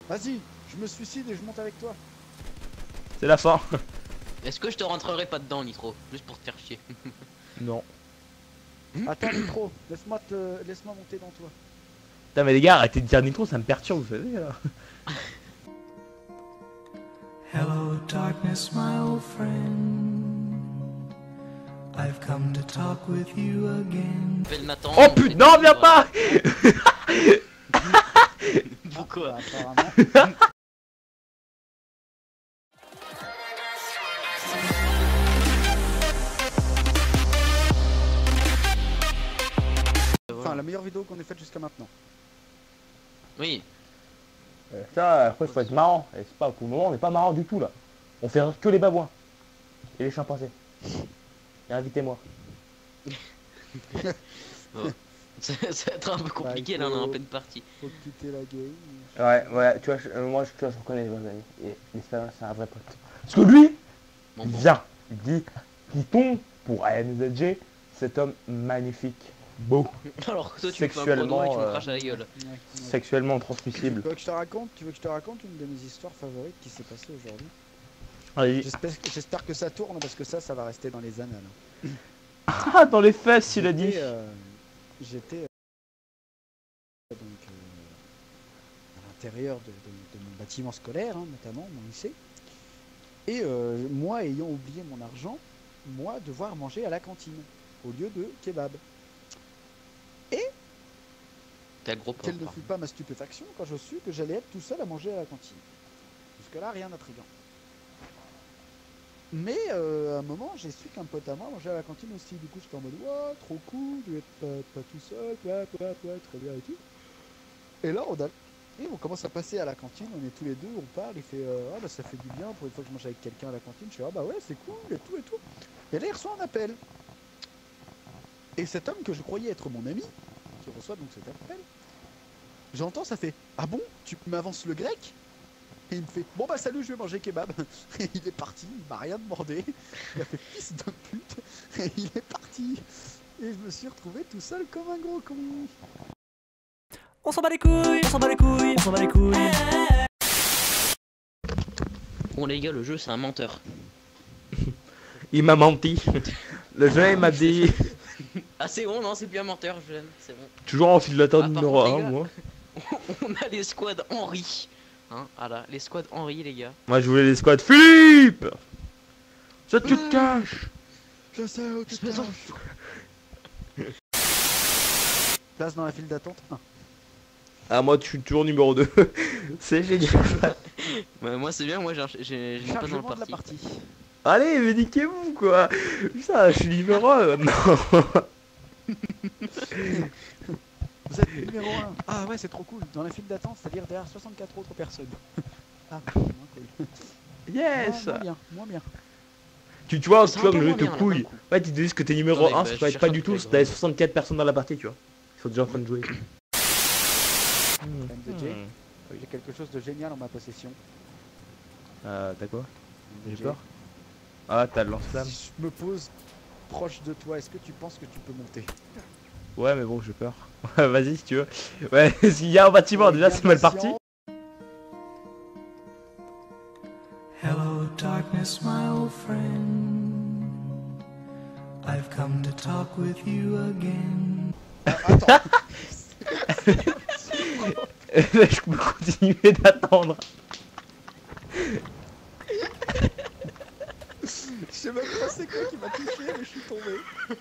Vas-y, je me suicide et je monte avec toi. C'est la fin. Est-ce que je te rentrerai pas dedans, Nitro? Juste pour te faire chier. Non. Attends, Nitro, laisse-moi monter dans toi. Putain mais les gars, arrêtez de dire Nitro, ça me perturbe, vous savez là. Hello, darkness, my old friend. I've come to talk with you again. Appelle Nathan. Oh putain, non, viens pas. Pourquoi? Apparemment. Enfin, la meilleure vidéo qu'on ait faite jusqu'à maintenant. Oui. Ça, après, faut être marrant. Et c'est pas, pour le moment, on n'est pas marrant du tout là. On fait rire que les babouins. Et les chimpanzés. Et invitez-moi. Bon. Ça va être un peu compliqué là, on est en pleine partie. Faut quitter la game. Ouais, tu vois, moi je reconnais les vrais amis. Et l'Espagnol, c'est un vrai pote. Parce que lui, Bon, il bon. vient, il dit qu'il tombe pour ANZG, cet homme magnifique, beau, Alors que toi tu me fais un gros doigt et tu me craches à la gueule. Ouais. sexuellement transmissible. Tu veux que je te raconte une de mes histoires favorites qui s'est passée aujourd'hui? Allez. J'espère que ça tourne parce que ça va rester dans les annales. Ah, dans les fesses, il a dit. J'étais donc à l'intérieur de mon bâtiment scolaire, hein, notamment mon lycée. Et moi ayant oublié mon argent, moi devoir manger à la cantine au lieu de kebab. T'as le gros Quelle ne porc. fut pas ma stupéfaction quand je sus que j'allais être tout seul à manger à la cantine. Jusque-là, rien d'intriguant. Mais à un moment, j'ai su qu'un pote à moi mangeait à la cantine aussi. Du coup, j'étais en mode, wow, trop cool, je vais être pas tout seul, trop bien et tout. Et là, on commence à passer à la cantine, on est tous les deux, on parle, il fait, ah bah ça fait du bien pour une fois que je mange avec quelqu'un à la cantine. Je fais, ah bah ouais, c'est cool et tout et tout. Et là, il reçoit un appel. Et cet homme que je croyais être mon ami, qui reçoit donc cet appel, j'entends, ça fait, ah bon, tu m'avances le grec? Et il me fait, bon bah salut, je vais manger kebab. Et il est parti, il m'a rien demandé. Il a fait fils de pute. Et il est parti. Et je me suis retrouvé tout seul comme un gros con. On s'en bat les couilles, on s'en bat les couilles, on s'en bat les couilles. Bon les gars, le jeu c'est un menteur. Il m'a menti. Le jeu, il m'a dit. Ah c'est bon, non c'est plus un menteur, je l'aime, c'est bon. Toujours en file d'attente Ah, par numéro contre, les 1, gars. moi. On a les squads Henri. Hein, voilà, les squads Henri les gars. Moi, je voulais les squads. Philippe! Ça, tu te caches! Je sais où tu te Espèce caches. Place dans la file d'attente. Ah, moi, je suis toujours numéro 2. C'est génial. Ouais, moi c'est bien, moi j'ai pas dans le Chargement de la parti. partie. Allez, mais niquez-vous, quoi. Putain, je suis numéro 1 maintenant. Vous êtes numéro 1. Ah ouais, c'est trop cool. Dans la file d'attente, c'est-à-dire derrière 64 autres personnes. Ah, moins cool. Yes! Moins bien. Tu vois, C'est tu vois un que peu le jeu moins te bien, là, couille. d'un coup. Ouais, tu te dis que t'es numéro Attendez, 1, bah, ça je peut être cherche pas un du truc tout avec si t'avais vous. 64 personnes dans la partie, tu vois. Ils sont déjà en train de jouer. MDJ, j'ai quelque chose de génial en ma possession. T'as quoi? J'ai MDJ. peur. Ah, t'as le lance-flamme. Si je me pose proche de toi, est-ce que tu penses que tu peux monter? Ouais, mais bon, j'ai peur. Vas-y, si tu veux. Ouais, s'il y a un bâtiment, déjà, c'est mal parti. Hello, darkness, my old friend. I've come to talk with you again. Attends, Je peux continuer d'attendre. je sais même pas c'est quoi qui m'a touché, mais je suis tombé.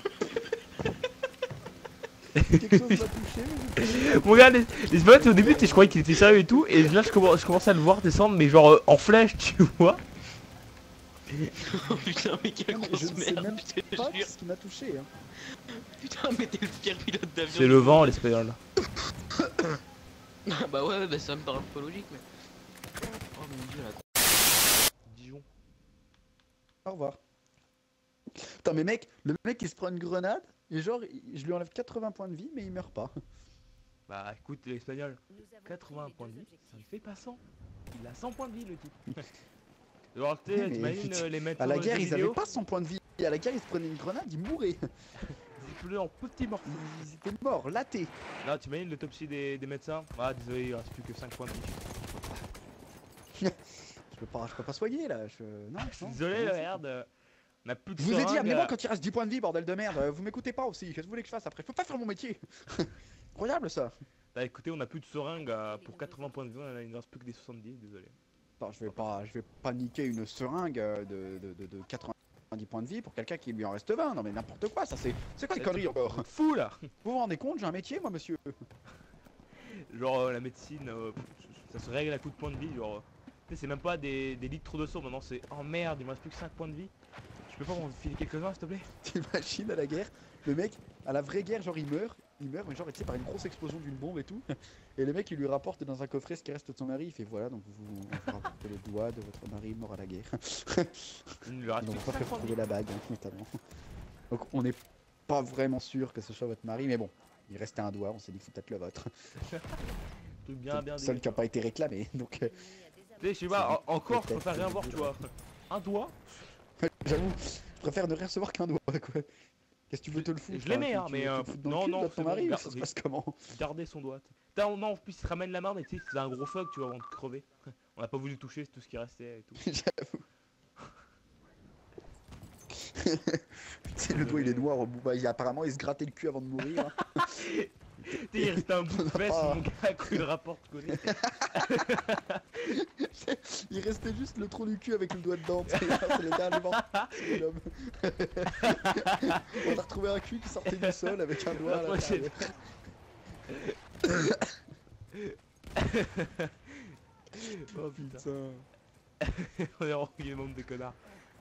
Quelque chose m'a touché, mais j'ai touché. Bon, regarde, les spots au début, je croyais qu'il était sérieux et tout. Et là, je commence à le voir descendre, mais genre en flèche, tu vois. Oh putain, mais quelle Non, mais je grosse ne sais merde, même putain, je pas jure. ce qui m'a touché. Hein. Putain, mais t'es le pire pilote d'avion. C'est le vent, l'espagnol. Bah ouais, bah ça me paraît un peu logique, mais. Oh mon dieu, la Dijon. Au revoir. Putain, mais mec, le mec il se prend une grenade, et genre, je lui enlève 80 points de vie, mais il meurt pas. Bah écoute, l'espagnol, 80 points de vie, ça ne fait pas 100. Il a 100 points de vie, le type. Alors, Oui, mais t'imagines putain, les mettre à la dans les guerre, jeux ils avaient vidéo, pas 100 points de vie. Et à la guerre, ils se prenaient une grenade, ils mouraient. ils explosaient en petits morceaux. Ils étaient morts, latés. Là, t'imagines l'autopsie des médecins. Ah, désolé, il reste plus que 5 points de vie. Je peux pas soigner là. Non, non, Désolé, non, regarde. On a plus de Je vous ai dit, seringues, amenez-moi quand il reste 10 points de vie, bordel de merde. Vous m'écoutez pas aussi. Qu'est-ce que vous voulez que je fasse après? Je peux pas faire mon métier. Incroyable ça. Bah écoutez, on a plus de seringues pour 80 points de vie, il ne reste plus que des 70, désolé. Attends, je vais pas niquer une seringue de 90 points de vie pour quelqu'un qui lui en reste 20. Non mais n'importe quoi, ça c'est quoi les conneries encore? Fou là. Vous vous rendez compte, j'ai un métier moi monsieur? Genre la médecine, ça se règle à coup de points de vie, genre... tu sais, c'est même pas des litres de sang, maintenant c'est... Oh merde, il me reste plus que 5 points de vie. Je peux pas m'en filer quelques-uns s'il te plaît? T'imagines à la guerre, le mec, à la vraie guerre, genre il meurt, mais genre tu sais par une grosse explosion d'une bombe et tout. Et le mec il lui rapporte dans un coffret ce qui reste de son mari, il fait voilà, donc vous rapportez le doigt de votre mari mort à la guerre. Il lui reste Ils plus n'ont que pas 5 fait points de retrouver vie. la bague, notamment. Donc on n'est pas vraiment sûr que ce soit votre mari, mais bon, il restait un doigt, on s'est dit que c'est peut-être le vôtre. Truc bien C'est le seul dégueu. qui n'a pas été réclamé, donc Tu sais, je sais pas, encore je préfère rien voir, tu vois. Un doigt, j'avoue, je préfère ne rien recevoir qu'un doigt, quoi. Qu'est-ce que tu veux te le foutre? je l'aimais, hein, Tu mais, veux te le foutre dans le non, cul, non, de ton c'est mari, bon, ou ça se passe comment? garder son doigt. Putain, non, en plus il te ramène la marde et tu sais, c'est un gros fuck, tu vois, avant de crever. On a pas voulu le toucher, c'est tout ce qui restait et tout. J'avoue. Tu sais, le doigt il est noir au bout, bah, apparemment il se grattait le cul avant de mourir. Hein. Tu sais, il restait un bout de fesse, Ah. mon gars, à coup de rapport, tu connais. Il restait juste le trou du cul avec le doigt dedans, tu sais, c'est le dernier mort, c'est l'homme. On a retrouvé un cul qui sortait du sol avec un doigt à La l'intérieur. Oh putain, Putain. on est renvoyé le monde de connards.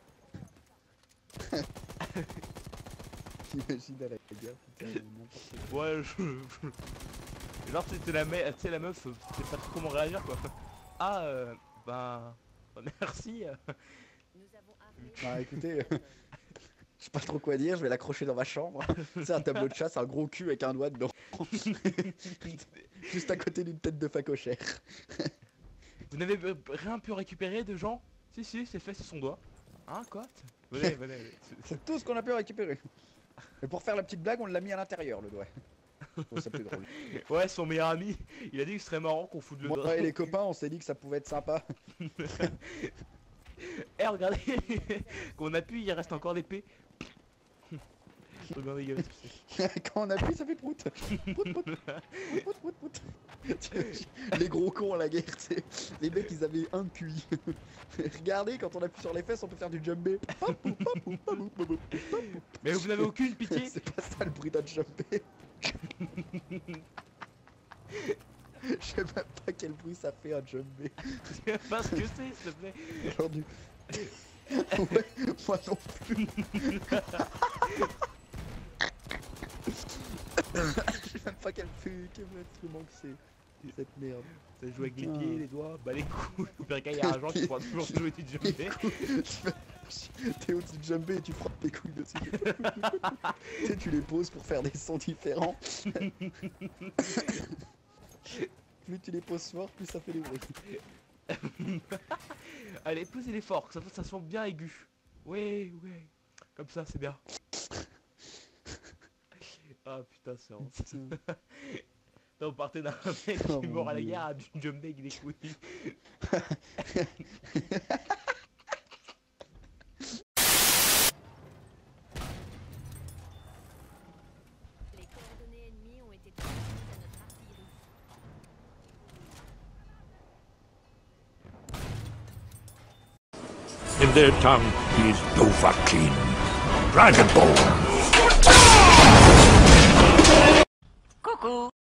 J'imagine à la guerre, putain, n'importe quoi. Ouais, genre c'était tu sais, la meuf, c'était pas trop comment réagir quoi. Ah, bah merci. Bah écoutez, je sais pas trop quoi dire, je vais l'accrocher dans ma chambre. C'est un tableau de chasse, un gros cul avec un doigt dedans. Juste à côté d'une tête de facochère. Vous n'avez rien pu récupérer de gens? Si, si, c'est fait, c'est son doigt. Hein, quoi? Venez, venez. C'est tout ce qu'on a pu récupérer. Et pour faire la petite blague, on l'a mis à l'intérieur le doigt. Je trouve ça plus drôle. Ouais, son meilleur ami, il a dit que ce serait marrant qu'on foute le doigt. Moi et les copains, on s'est dit que ça pouvait être sympa. Eh, regardez, qu'on appuie, il reste encore l'épée. Regardez, gars, Quand on appuie, ça fait prout. Prout, prout. Prout, prout, prout. Les gros cons à la guerre, tu sais. Les mecs, ils avaient un QI. Regardez, quand on appuie sur les fesses, on peut faire du jumbé. Mais vous n'avez aucune pitié. C'est pas ça le bruit d'un jumbé. Je sais même pas quel bruit ça fait un jumbé. Je sais pas ce que c'est, s'il te plaît. Genre du... Ouais, moi non plus. Je sais même pas quel instrument que c'est. Cette merde. Ça joue avec les Putain. pieds, les doigts, bah les couilles. Au pire cas, il y a un genre qui pourra toujours jouer du jumpé. T'es au-dessus de jumbé et tu frappes tes couilles dessus. Tu sais, tu les poses pour faire des sons différents. Plus tu les poses fort, plus ça fait des bruits. Allez, posez-les fort, que ça sent bien aigu. Ouais, ouais. Comme ça, c'est bien. Ah putain, c'est vraiment... Putain. Là, on partait d'un mec Oh, qui est mort à la mon guerre à du jumpé avec des couilles. Les coordonnées ennemies ont été transmises à notre artillerie. In their tongue, he is Dovahkiin, Dragonborn. Coucou.